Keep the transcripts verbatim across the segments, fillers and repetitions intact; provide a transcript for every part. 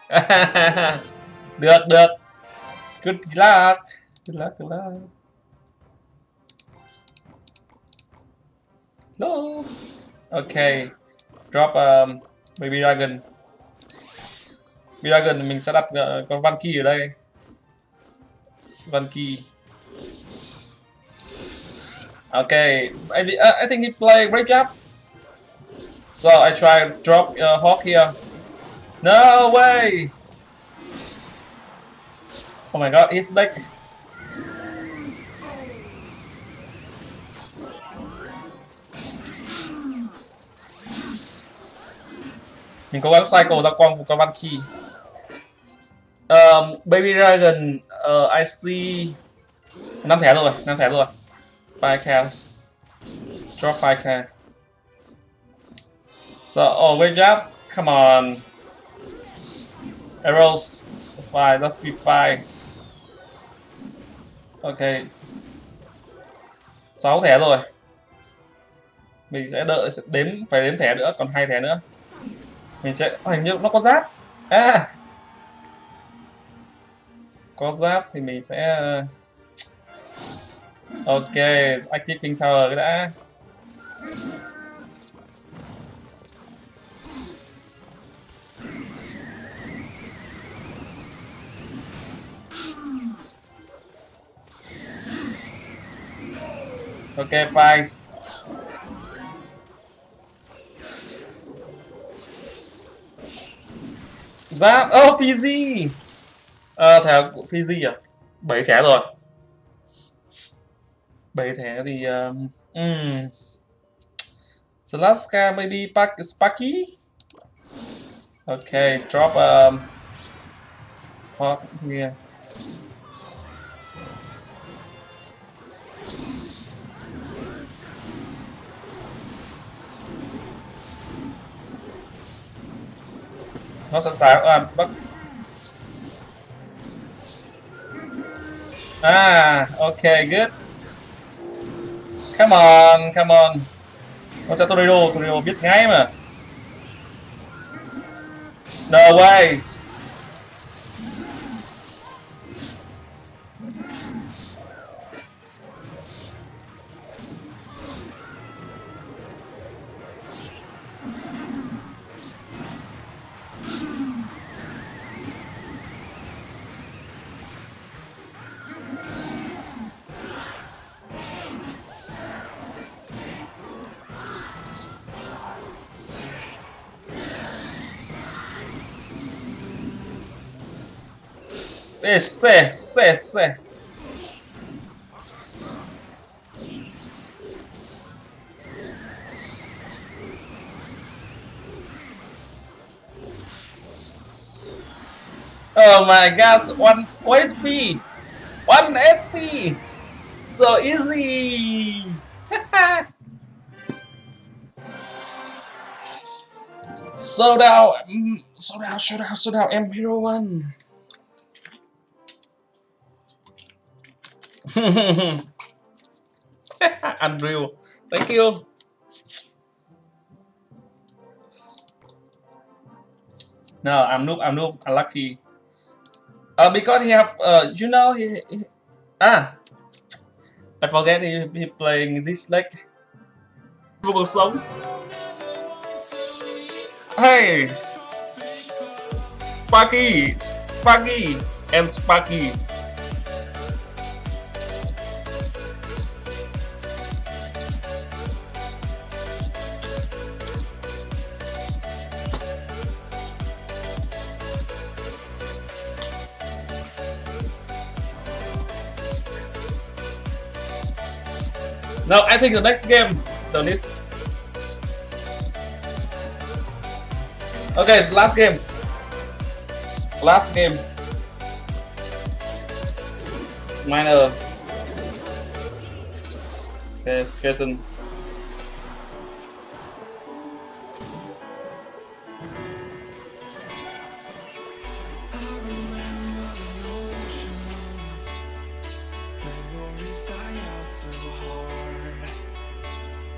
Được được. Good luck. Good luck, good luck. No. Ok. Drop um, Baby Dragon. Baby Dragon mình sẽ đặt uh, con Valky ở đây. Valky. Okay, I, uh, I think he played great job. So I try to drop uh, Hawk here. No way! Oh my god, he's like... Mình cố gắng cycle ra con của con Valky. Um, Baby Dragon, uh, I see... năm thẻ rồi, năm thẻ rồi. five k. Drop five k. So, oh, great job. Come on. Arrows. Five, let's be five. Ok. sáu thẻ rồi. Mình sẽ đợi, sẽ đếm, phải đếm thẻ nữa, còn hai thẻ nữa. Mình sẽ, hình như nó có giáp. À. Có giáp thì mình sẽ... Ok, active King Tower cái đã. Ok, fine. Giáp, oh, Fiji. À, thẻ của Fiji à? bảy thẻ rồi. bảy thẻ thì... Um, um. Salaska, maybe Sparky? Ok, drop... Um, Hawk here. Nó sẵn sàng à, bắt. À, ok, good. Come on, come on. Nó sẽ tornado, tornado biết ngay mà. No ways. Esse, esse. Oh my gosh, one S P, one S P, so easy. Slow down, slow down, slow down, slow down. I'm hero one. Unreal, thank you. No, I'm noob, I'm noob, unlucky. Uh, because he have, uh, you know, he, he ah, I forget he, he playing this like. Sống. Hey, Sparky, Sparky, and Sparky. No, I think the next game, the next. Okay, it's last game. Last game. Minor. Okay, skeleton.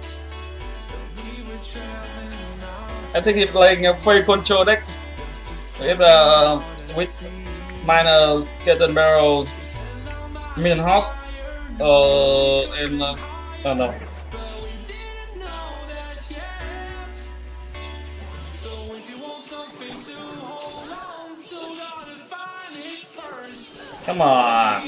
I think he's playing a free control deck. If uh, with minor skeleton barrels, minion house, uh, and uh, oh no. Come on.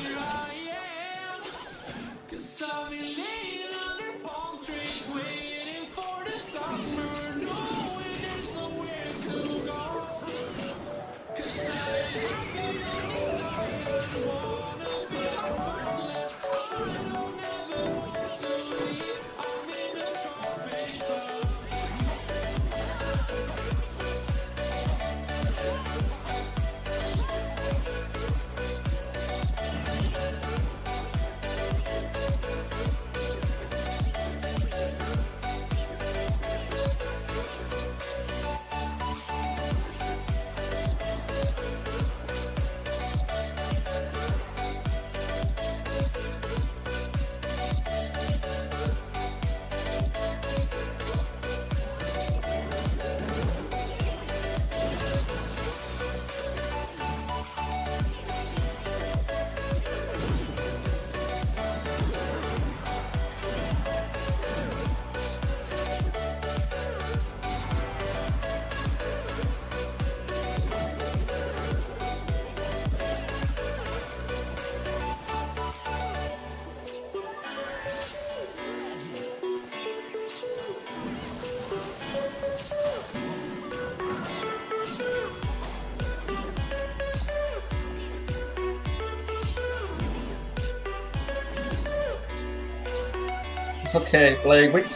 Okay, play which?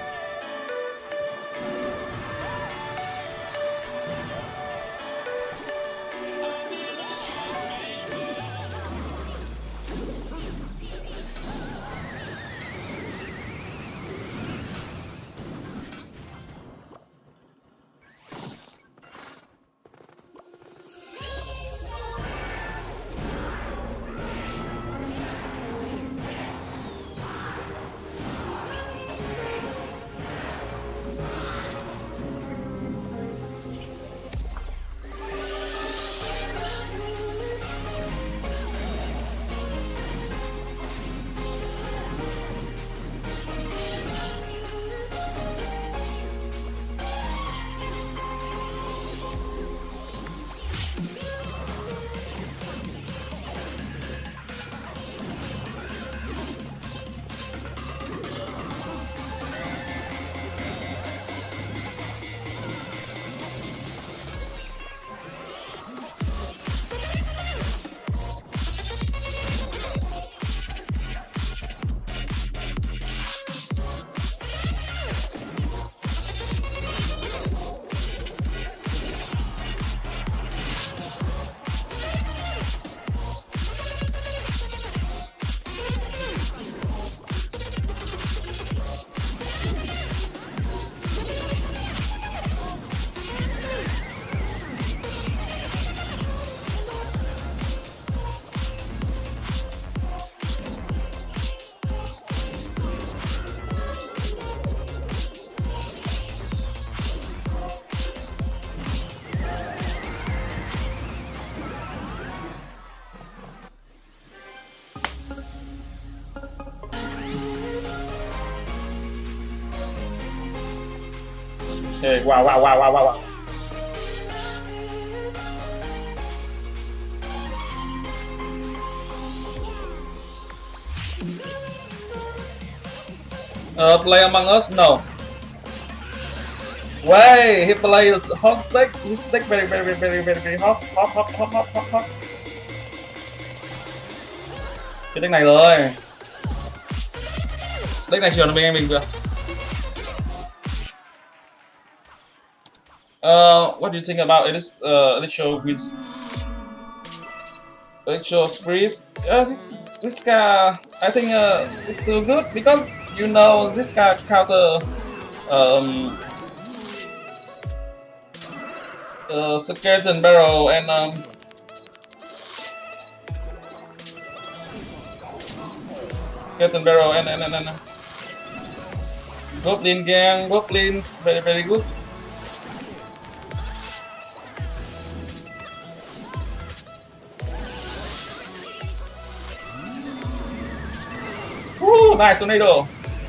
Okay, wow, wow, wow, wow, wow, wow. Uh, play Among Us? No. Why? He plays hot deck. This deck very, very, very, very, very hot, hot, hot, hot, hot, hot, hot. Cái deck này rồi. Deck này chiều nó bên em mình vừa. Uh, what do you think about it? Is uh, Electro with Electro Freeze? Uh, this this guy, I think uh, it's still good because you know this guy counter um uh, skeleton barrel and um skeleton barrel and and and, and goblin gang, goblins very very good. Ooh, nice tornado.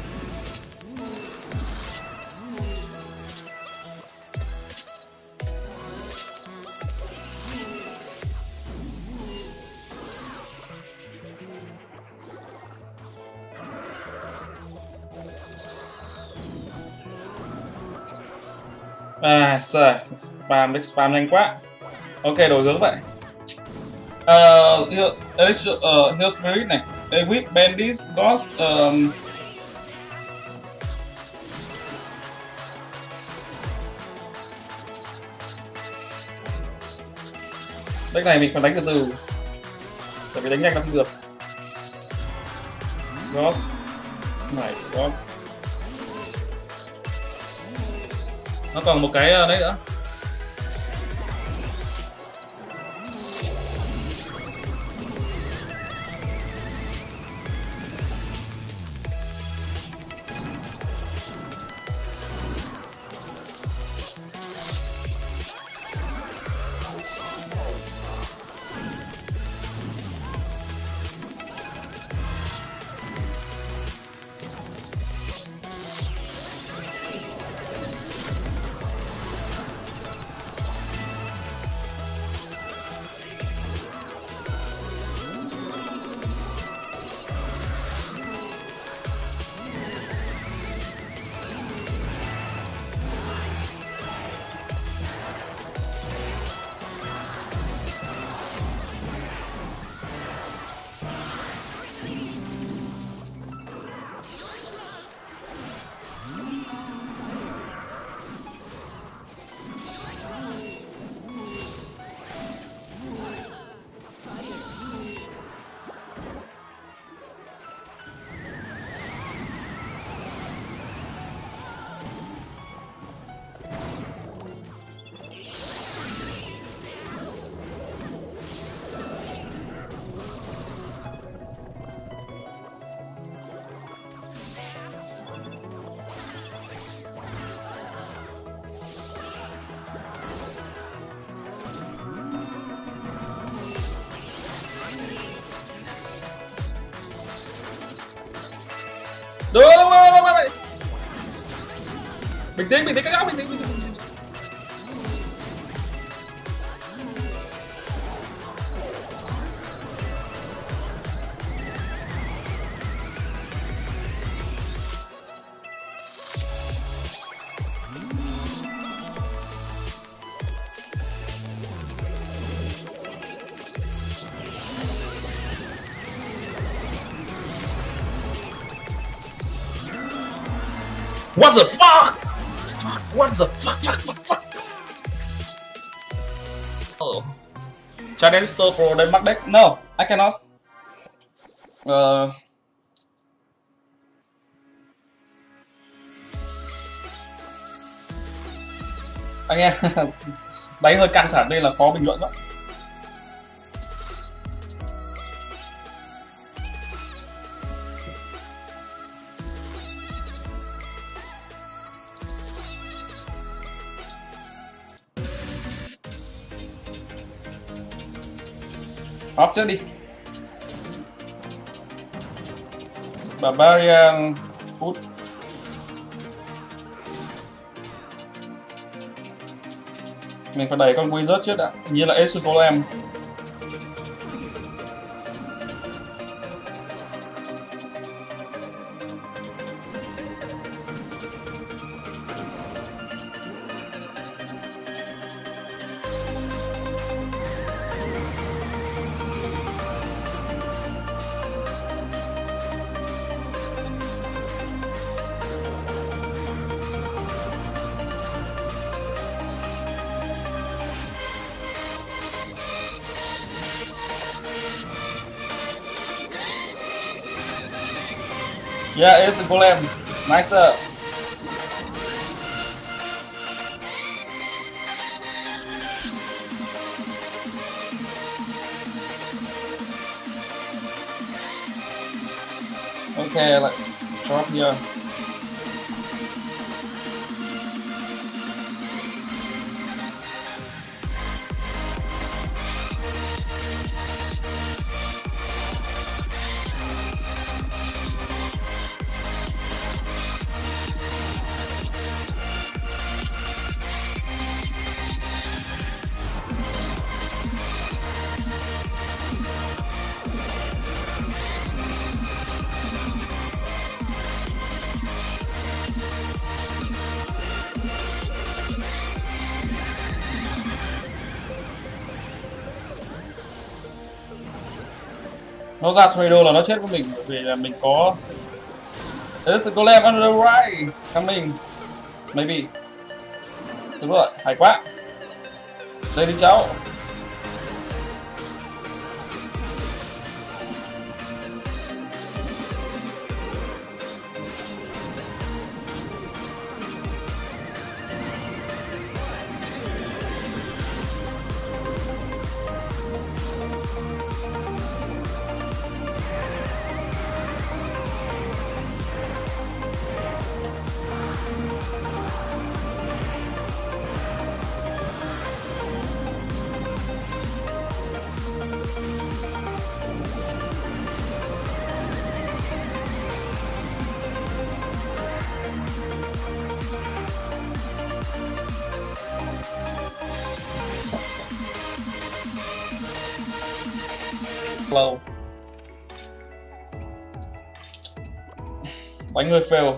À, sợ, spam, spam nhanh quá. Ok, đổi hướng vậy. Uh, here, Elixir, uh, Hill Spirit này, Equip, Bandits, Ghost, um, deck này mình phải đánh từ từ, tại vì đánh nhanh nó không được. Ghost, này, Ghost. Nó còn một cái đấy nữa. Đúng rồi, đúng rồi, đúng rồi. Bình tĩnh, bình tĩnh các nhóc, bình tĩnh, bình tĩnh. What the fuck? Fuck, what the fuck, fuck, fuck, fuck. Oh. Challenge Store Pro đến mắc deck. No, I cannot. Uh... Anh em, đánh hơi căng thẳng đây là khó bình luận đó. Off trước đi. Barbarians put. Mình phải đẩy con Wizard trước đã. Như là Ace Golem. Yeah, it's a golem. Nice. Uh. Okay, like drop here. Nó ra tornado là nó chết với mình bởi vì là mình có. There's a golem under the right coming. Maybe. Đúng rồi, hay quá. Đây đi cháu. Lâu đánh hơi fail,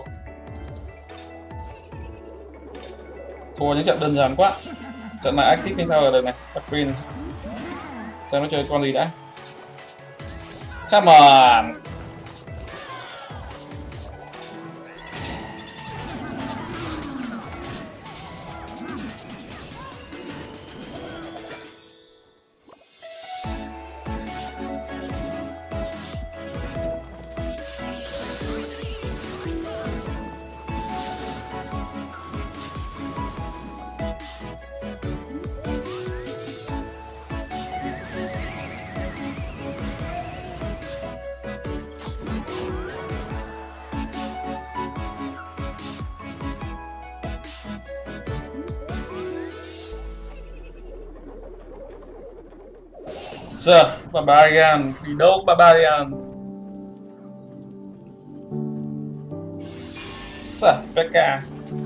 thua những trận đơn giản quá. Trận này active như sao ở đời này. Bắt Prince xem nó chơi con gì đã. Come on. Sir, Barbarian, đi đâu Barbarian? Sir, Pekka.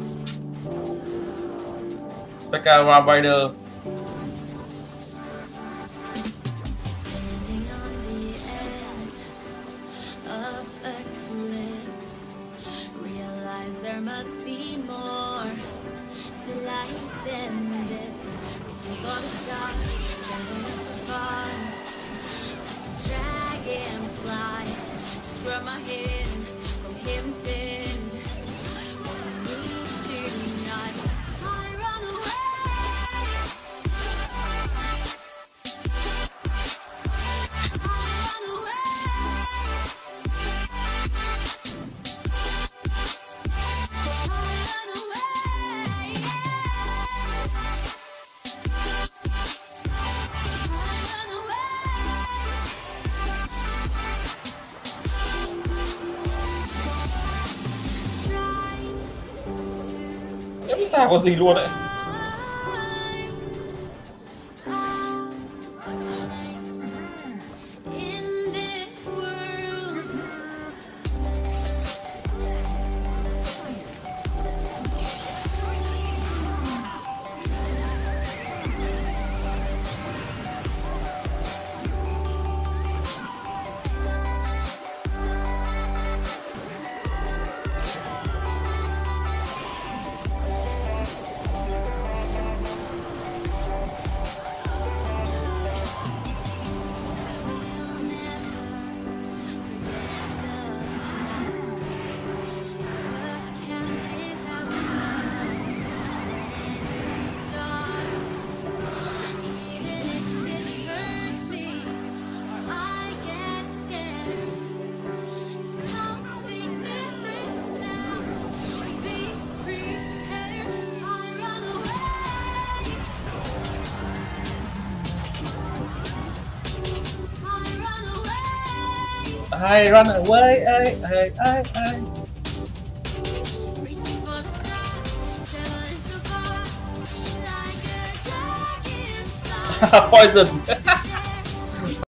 Pekka Rider. Chả có gì luôn đấy. I run away, I, I, I, I. Poison.